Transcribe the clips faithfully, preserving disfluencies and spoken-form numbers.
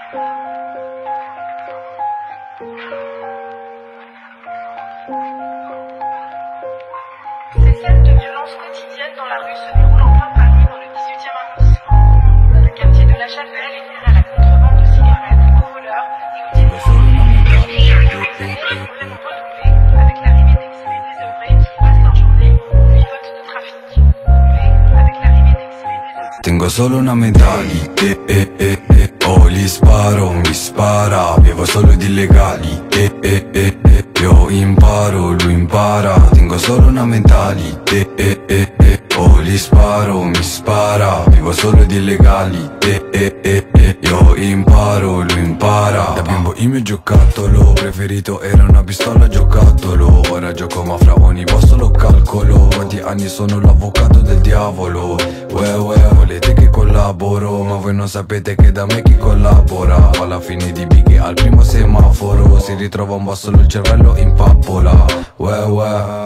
Ces scènes de violence quotidienne dans la rue se déroulent en plein Paris, dans le dix-huitième arrondissement. Le quartier de la Chapelle est livré à la contrebande de cigarettes, aux voleurs et aux délits. Les problèmes ont redoublé avec l'arrivée d'exilés désœuvrés qui passent leur journée au pivote de trafic. Avec l'arrivée d'exilés désœuvrés. Tengo solo una mentalità, eh, eh, eh. Oh, gli sparo, mi spara, vivo solo di illegali, eh, eh, eh, eh. Io imparo, lui impara, tengo solo una mentalità, eh, eh, eh. Oh, gli sparo, mi spara, vivo solo di illegali, eh, eh, eh, eh. Io imparo, lui impara. Da bimbo il mio giocattolo preferito era una pistola giocattolo. Ora gioco ma fra ogni posto lo calcolo. Quanti anni sono l'avvocato del diavolo. Uè uè, volete che collaboro, ma voi non sapete che da me chi collabora. Alla fine di Biggie al primo semaforo si ritrova un basso, il cervello in pappola. Uè uè,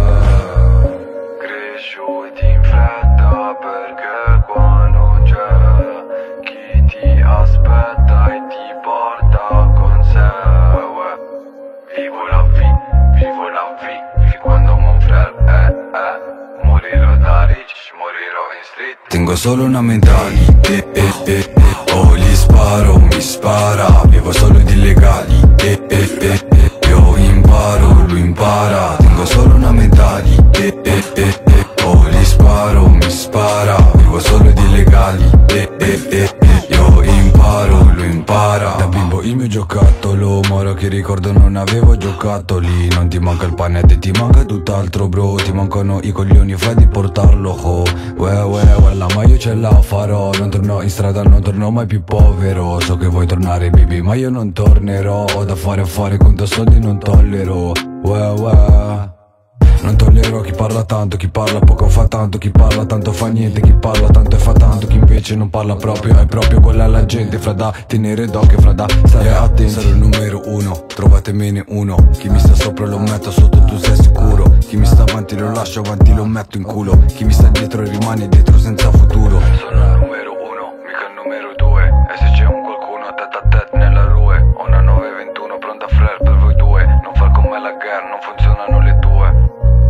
cresciuti in fretta perché qua non c'è chi ti aspetta e ti porta con sé. Uè, vivo la vita, vivo la vita, fin quando mon frère eh eh morirò da rich, morirò in street. Tengo solo una mentalità, eh, eh, eh, eh. Oh, gli sparo, mi spara, vivo solo di illegali, eh, eh, eh, eh. Io imparo, lui impara, tengo solo una mentalità, eh, eh, eh, eh. Oh, gli sparo, mi spara, vivo solo di illegali, eh, eh, eh, eh. Io imparo, lui impara. Da bimbo il mio giocattolo, ma ora che ricordo non avevo giocattoli. Non ti manca il pane e ti manca tutt'altro bro. Ti mancano i coglioni fra di portarlo ho. Uè uè uè, ma io ce la farò. Non torno in strada, non torno mai più povero. So che vuoi tornare baby, ma io non tornerò. Ho da fare a fare, conto soldi non tollero. Uè uè, non tollero chi parla tanto, chi parla poco fa tanto, chi parla tanto fa niente, chi parla tanto e fa tanto, chi invece non parla proprio è proprio quella la gente. Fra da tenere d'occhio, fra da stare attenti. Sarò il numero uno, trovatemene uno. Chi mi sta sopra lo metto sotto, tu sei sicuro. Chi mi sta avanti lo lascio avanti, lo metto in culo. Chi mi sta dietro rimane dietro senza futuro. Sono il numero uno, mica il numero due. E se c'è un qualcuno tête a tête nella rue. Ho una nove ventuno pronta frère per voi due. Non far con me la guerra, non funzionano le tue.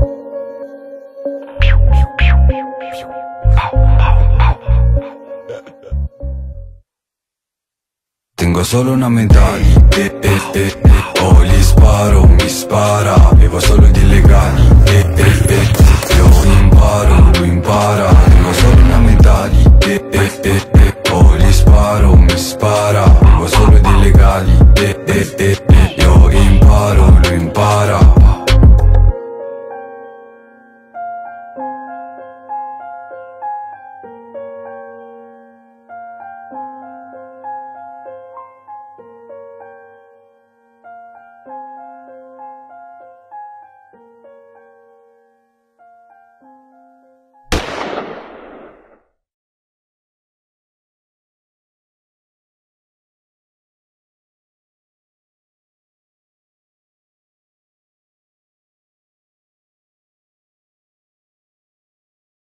Tengo solo una mentalità, eh, eh, eh, eh. Oh, gli sparo, mi spara, vivo solo di illegali, eh, eh, eh. Io imparo, lui impara, tengo solo una mentalità, eh, eh, eh.